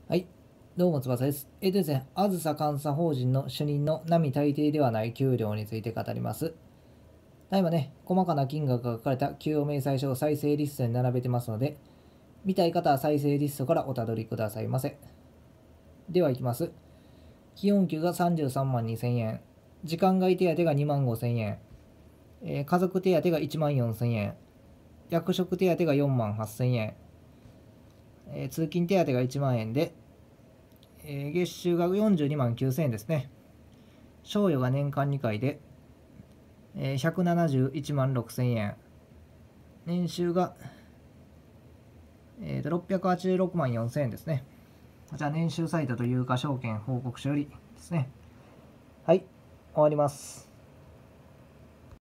はい、どうも翼です。ですね、あずさ監査法人の主任の並大抵ではない給料について語ります。今ね、細かな金額が書かれた給与明細書を再生リストに並べてますので、見たい方は再生リストからおたどりくださいませ。では、いきます。基本給が33万2000円、時間外手当が2万5000円、家族手当が1万4000円、役職手当が4万8000円、通勤手当が1万円で、月収が42万9000円ですね。賞与が年間2回で、171万6000円。年収が、686万4000円ですね。こちら年収サイトと有価証券報告書よりですね。はい、終わります。